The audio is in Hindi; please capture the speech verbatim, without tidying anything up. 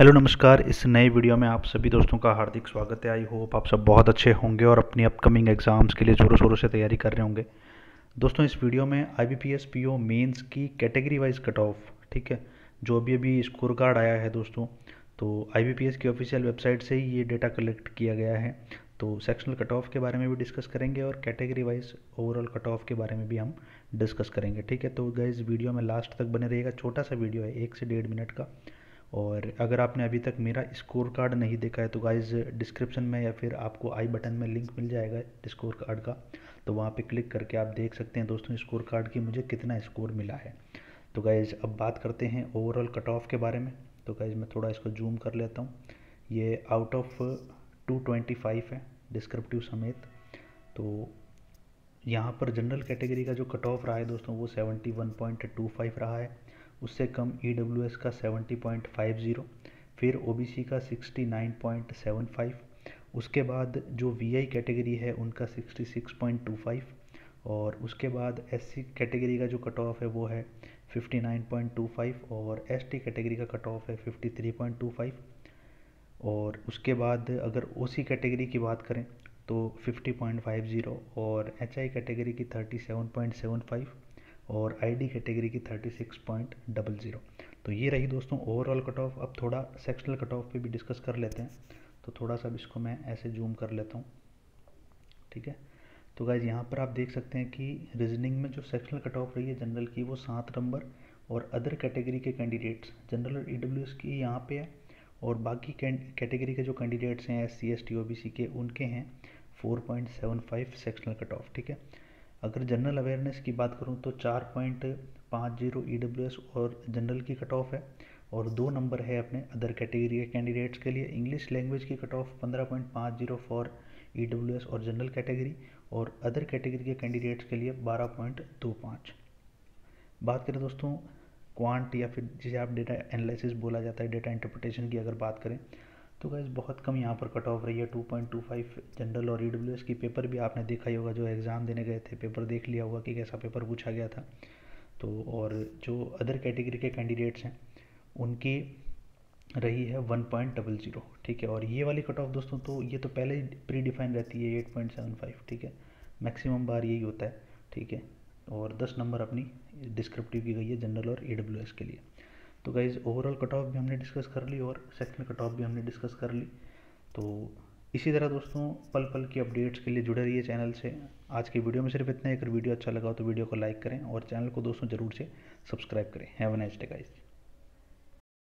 हेलो नमस्कार। इस नए वीडियो में आप सभी दोस्तों का हार्दिक स्वागत है। आई होप आप सब बहुत अच्छे होंगे और अपनी अपकमिंग एग्ज़ाम्स के लिए ज़ोरों शोरों से तैयारी कर रहे होंगे। दोस्तों इस वीडियो में I B P S P O mains की कैटेगरी वाइज कट ऑफ, ठीक है, जो अभी अभी स्कोर कार्ड आया है दोस्तों, तो आई बी पी एस की ऑफिशियल वेबसाइट से ही ये डेटा कलेक्ट किया गया है। तो सेक्शनल कट ऑफ के बारे में भी डिस्कस करेंगे और category wise overall cut off के बारे में भी हम डिस्कस करेंगे, ठीक है। तो गाइस वीडियो में लास्ट तक बने रहिएगा। छोटा सा वीडियो है, एक से डेढ़ मिनट का। और अगर आपने अभी तक मेरा स्कोर कार्ड नहीं देखा है तो गाइज़ डिस्क्रिप्शन में या फिर आपको आई बटन में लिंक मिल जाएगा स्कोर कार्ड का, तो वहाँ पे क्लिक करके आप देख सकते हैं दोस्तों स्कोर कार्ड की मुझे कितना स्कोर मिला है। तो गाइज़ अब बात करते हैं ओवरऑल कट ऑफ के बारे में। तो गाइज़ मैं थोड़ा इसको जूम कर लेता हूँ। ये out of two twenty five है डिस्क्रिप्टिव समेत। तो यहाँ पर जनरल कैटेगरी का जो कट ऑफ रहा है दोस्तों वो seventy one point two five रहा है। उससे कम ई डब्ल्यू एस का सेवेंटी पॉइंट फाइव ज़ीरो, फिर ओ बी सी का sixty nine point seven five, उसके बाद जो वी आई कैटेगरी है उनका sixty six point two five, और उसके बाद एस सी कैटेगरी का जो कट ऑफ है वो है fifty nine point two five, और एस टी कैटेगरी का कट ऑफ है fifty three point two five. और उसके बाद अगर ओ सी कैटेगरी की बात करें तो फिफ्टी पॉइंट फाइव ज़ीरो, और एच आई कैटेगरी की thirty seven point seven five, और आई डी कैटेगरी की thirty six point double zero. तो ये रही दोस्तों ओवरऑल कट ऑफ। अब थोड़ा सेक्शनल कट ऑफ पे भी डिस्कस कर लेते हैं। तो थोड़ा सा इसको मैं ऐसे जूम कर लेता हूँ, ठीक है। तो गाइज यहाँ पर आप देख सकते हैं कि रीजनिंग में जो सेक्शनल कट ऑफ रही है जनरल की वो सात नंबर, और अदर कैटेगरी के कैंडिडेट्स जनरल और ई डब्ल्यू एस की यहाँ पे है, और बाकी कैटेगरी के जो कैंडिडेट्स हैं S C S T O B C के उनके हैं four point seven five sectional cut off, ठीक है। अगर जनरल अवेयरनेस की बात करूं तो चार पॉइंट पाँच जीरो ई डब्ल्यू एस और जनरल की कट ऑफ है, और दो नंबर है अपने अदर कैटेगरी के कैंडिडेट्स के लिए। इंग्लिश लैंग्वेज की कट ऑफ पंद्रह पॉइंट पाँच zero for E W S और जनरल कैटेगरी, और अदर कैटेगरी के कैंडिडेट्स के लिए बारह पॉइंट दो पाँच। बात करें दोस्तों क्वांट या फिर जिसे आप डेटा एनालिसिस बोला जाता है, डेटा इंटरप्रिटेशन की अगर बात करें तो गाइस बहुत कम यहाँ पर कट ऑफ रही है, two point two five general और ई डब्ल्यू एस की। पेपर भी आपने देखा ही होगा, जो एग्ज़ाम देने गए थे पेपर देख लिया होगा कि कैसा पेपर पूछा गया था। तो और जो अदर कैटेगरी के कैंडिडेट्स हैं उनकी रही है वन पॉइंट डबल ज़ीरो, ठीक है। और ये वाली कट ऑफ दोस्तों तो ये तो पहले ही प्री डिफाइन रहती है एट पॉइंट सेवन फाइव, ठीक है। मैक्सिमम बार यही होता है, ठीक है। और दस नंबर अपनी डिस्क्रिप्टिव की गई है जनरल और ई डब्ल्यू एस के लिए। तो गाइज ओवरऑल कट ऑफ भी हमने डिस्कस कर ली और सेक्शनल कट ऑफ भी हमने डिस्कस कर ली। तो इसी तरह दोस्तों पल पल की अपडेट्स के लिए जुड़े रहिए चैनल से। आज की वीडियो में सिर्फ इतना ही। अगर वीडियो अच्छा लगा हो तो वीडियो को लाइक करें और चैनल को दोस्तों ज़रूर से सब्सक्राइब करें। Have a nice day guys.